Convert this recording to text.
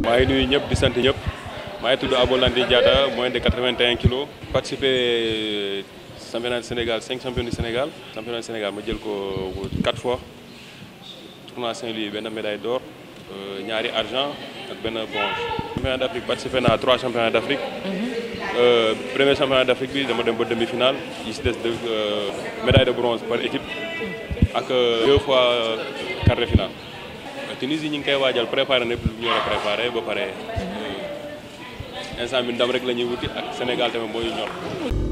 maa ngi nuyu ñëpp di sant ñëpp maa ngi tudd Abolandi Diatta moins de 81 kilos. Participé championnat du Sénégal 5 champions du Sénégal ma jël ko 4 fois tournoi Saint-Louis benn médaille d'or ñaari argent ak benn bronze. championnat d'Afrique participé naa 3 championnats d'Afrique. Premier championnat d'Afrique bi dama dem ba demi-finale yi si des de médaille de bronze par équipe ak 2 fois quart de finale. Tunisie ñu ngi koy waajal préparé na lu ñu war a préparé ba pare instant bi ndam rek la ñuy wuti ak Sénégal tamit mooy ñor.